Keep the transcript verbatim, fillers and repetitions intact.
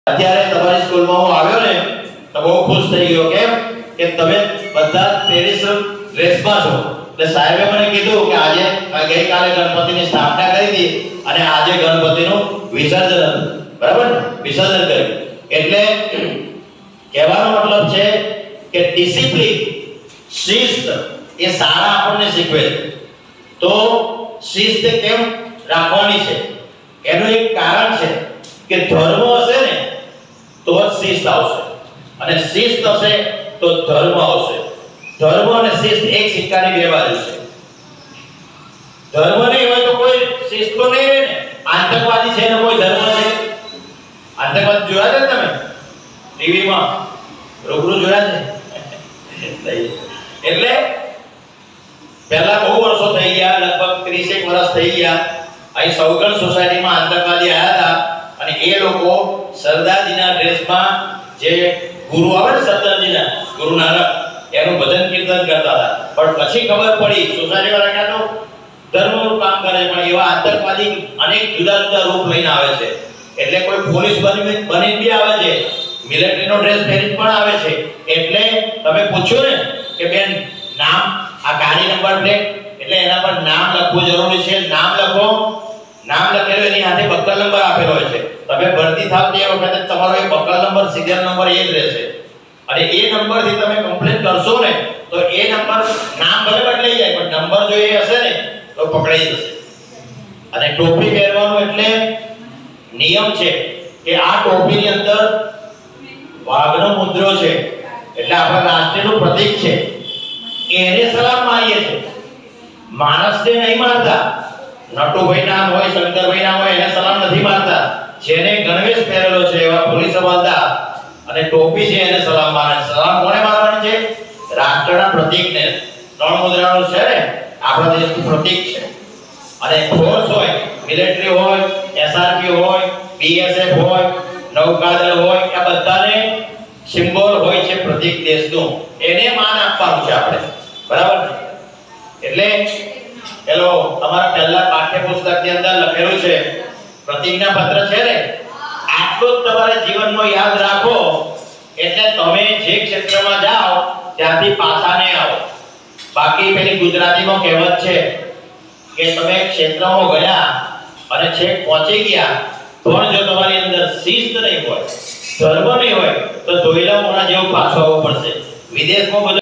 અત્યારે તમારી સ્કૂલમાં હું આવ્યો ને તો બહુ ખુશ થઈ ગયો કેમ કે તમે બધા ટ્રેડિશનલ ડ્રેસમાં છો એટલે સાહેબે મને કીધું કે આજે ગઈકાલે ગણપતિની સ્થાપના કરી હતી અને આજે ગણપતિનું વિસર્જન હતું બરાબર ને વિસર્જન કર્યું એટલે કહેવાનો મતલબ છે કે ડિસિપ્લિન શિસ્ત એ સારા આપણને શીખવે છે તો શિસ્ત કેમ રાખવાની છે એનું એક કારણ છે કે ધર્મ હશે ને તો શિસ્ત આવશે અને શિસ્ત હશે તો ધર્મ આવશે ધર્મ અને શિસ્ત એક સિક્કાની બે બાજુ છે ધર્મ નહીં હોય તો કોઈ શિસ્ત તો નહીં રહે ને આતંકવાદી છે ને કોઈ ધર્મ છે આતંકવાદ જોયા છે તમે ટીવીમાં રૂબરૂ જોયા છે એટલે પહેલા બહુ વર્ષો થઈ ગયા લગભગ ત્રીસ એક વર્ષ થઈ ગયા અહીં સૌગણ સોસાયટીમાં આતંકવાદી આવ્યા હતા અને એ લોકો સરદારજીના ડ્રેસમાં જે ગુરુ આવે ને સરદારજીના ગુરુ નાનક એનું ભજન કીર્તન કરતા હતા પણ પછી ખબર પડી સોસાયટી વાળા ક્યાં તો ધર્મનું કામ કરે પણ એવા આતંકવાદી અનેક જુદા જુદા રૂપ લઈને આવે છે એટલે કોઈ પોલીસ બની બની બી આવે છે મિલિટરીનો ડ્રેસ પહેરીને પણ આવે છે એટલે તમે પૂછ્યું ને કે બેન નામ આ ગાડી નંબર પ્લેટ એટલે એના પર નામ લખવું જરૂરી છે નામ લખો નામ લખેલો એની સાથે બક્કલ નંબર આપેલો હોય છે તમે ભરતી થાવ તે વખતે તમારો એ બક્કલ નંબર સિરિયલ નંબર એ જ રહેશે અને એ નંબર થી તમે કમ્પ્લેન કરશો ને તો એ નંબર નામ ભલે બદલાઈ જાય પણ નંબર જો એ હશે ને તો પકડાઈ જશે અને ટોપી પહેરવાનું એટલે નિયમ છે કે આ ટોપીની અંદર વાઘનો મુદ્રો છે એટલે આપણા રાષ્ટ્રનું પ્રતીક છે એને સલામ મારીએ છે માણસને નહીં મારતા નટુભાઈ નામ હોય શંકરભાઈ નામ હોય એને સલામ નથી મારતા જેને ગણવેશ પહેરેલો છે એવા પોલીસ હવાલદાર અને ટોપી છે એને સલામ મારે સલામ કોને મારવાની છે રાષ્ટ્રના પ્રતીકને ત્રણ મુદ્રાનું છે ને આપણા દેશનું પ્રતીક છે અને ફોર્સ હોય મિલિટરી હોય એસઆરપી હોય બીએસએફ હોય નૌકાદળ હોય આ બધાને સિમ્બોલ હોય છે પ્રતીક દેશનું એને માન આપવાનું છે આપણે બરાબર એટલે પેલો તમારા પહેલા પાઠ્યપુસ્તકની અંદર લખેલું છે પ્રતિજ્ઞા પત્ર છે ને આટલું જ તમારે જીવનમાં યાદ રાખો એટલે તમે જે ક્ષેત્રમાં જાઓ ત્યાંથી પાછા નહીં આવો બાકી પેલી ગુજરાતીમાં કહેવત છે કે તમે ક્ષેત્રમાં ગયા અને છેક પહોંચી ગયા પણ જો તમારી અંદર શિસ્ત નહીં હોય ધર્મ નહીં હોય તો ધોઈલા મોણા જેવું પાછું આવવું પડશે વિદેશમાં